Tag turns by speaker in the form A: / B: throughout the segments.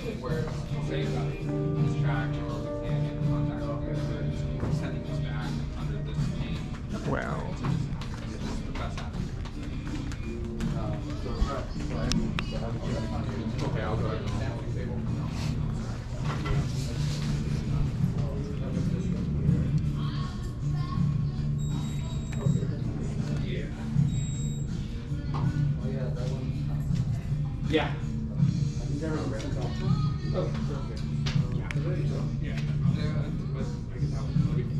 A: where say this track or we can't get in contact with it, we're sending this back under this name.
B: Wow.
A: This is the best app. Okay, I'll go ahead and sample the table. Yeah. Oh, okay. Yeah. Yeah. But I guess that was maybe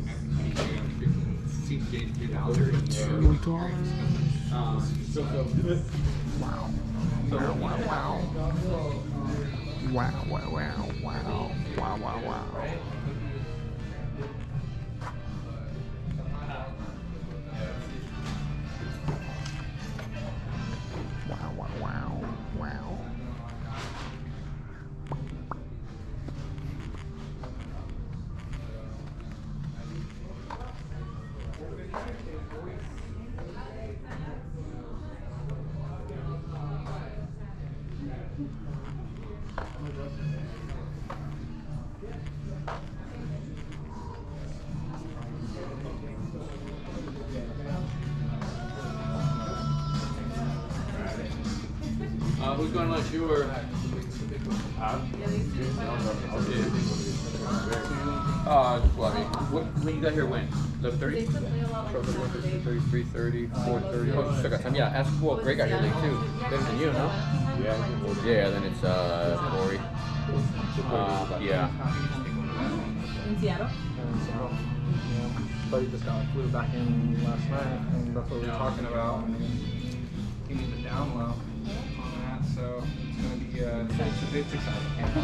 B: Wow. Wow, wow, wow. Wow, wow, wow, wow. Wow, wow, wow. Wow, wow, wow, wow.
A: Who's going to lunch? You or? When you got here when? 11:30?
C: 3:30, 4:30.
A: Oh, still got time. Yeah, ask. Well, Greg got here late too. Better than you, no?
C: Yeah, then it's Corey.
A: Yeah.
D: In Seattle?
C: Buddy just flew back in last night, and that's what we were talking about.
A: He needs a down low on that, so it's gonna be it's exciting.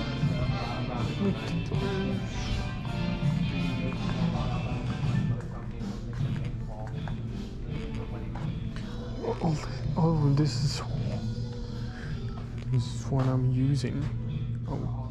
B: Oh, this is what I'm using. Oh.